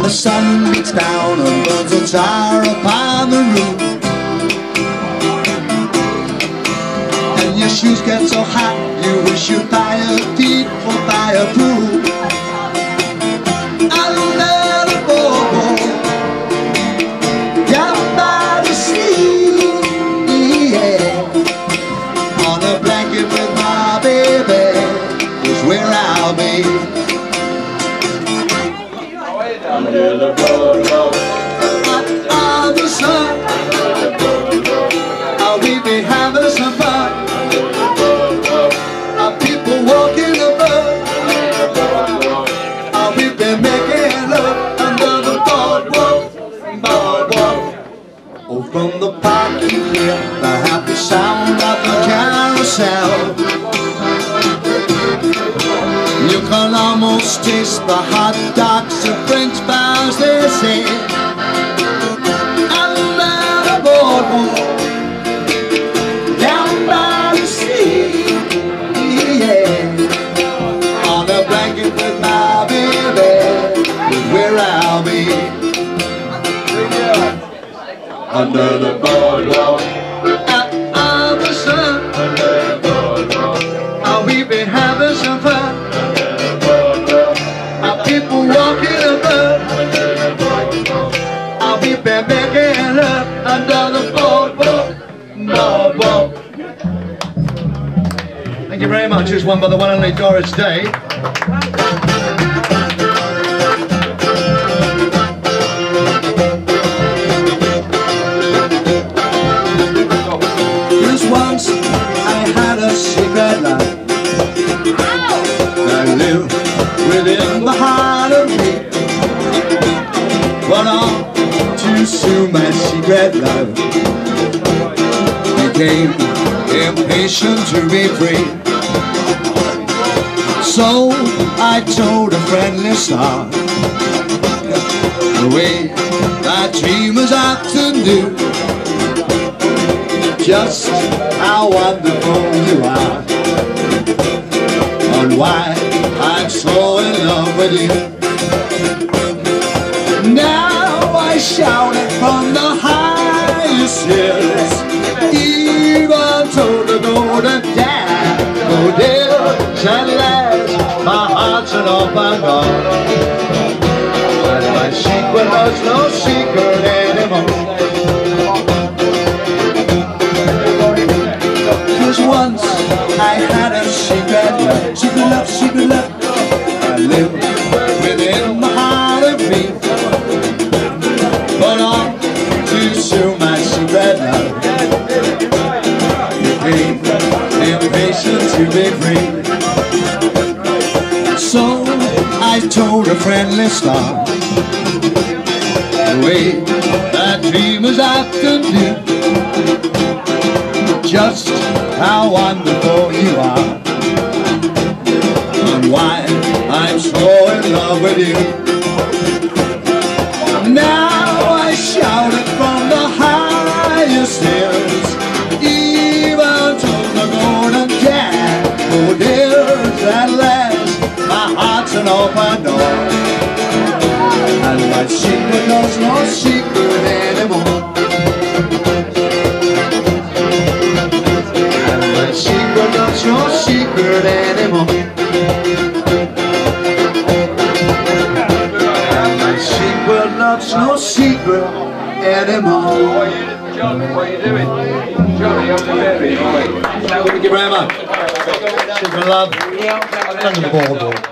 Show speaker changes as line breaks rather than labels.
sun beats down and burns a tire upon the roof, and your shoes get so hot you wish your tire feet were fireproof. Under the boardwalk, down by the sea, yeah, on a blanket with my baby is where I'll be.
Under the boardwalk,
under the sun, we be having some fun. Our people walking above, we be making love under the boardwalk, boardwalk. Oh, from the park you hear the happy sound of the carousel. You can almost taste the hot dogs and French fries they say. Under the boardwalk, down by the sea, yeah, on a blanket with my baby is where I'll be.
under the boardwalk,
Out of the sun,
under the boardwalk,
we been having some fun.
under the boardwalk,
Our people walking above,
under the boardwalk,
we been making love under the boardwalk, boardwalk. Thank you very much. Here's one by the one and only Doris Day. Once I had a secret life that lived within the heart of me, but all too soon my secret life became impatient to be free. So I told a friendly star the way that dreamers often do, just how wonderful you are, and why I'm so in love with you. Now I shout it from the highest hills, even to the golden daffodils, at last my heart's an open door, and my secret was no secret anymore. Once I had a secret love, secret love, secret love. I lived within the heart of me, but all too soon my secret love became impatient to be free. So I told a friendly star the way that dreamers often do, just how wonderful you are, and why I'm so in love with you. Now I shout it from the highest hills, even to the golden daffodils. At last my heart's an open door, and my secret knows no secret anymore. No secret anymore. My secret love's no secret anymore.
John, what are you doing? Johnny, I'm the baby.
Thank you very much. Secret love under the boardwalk.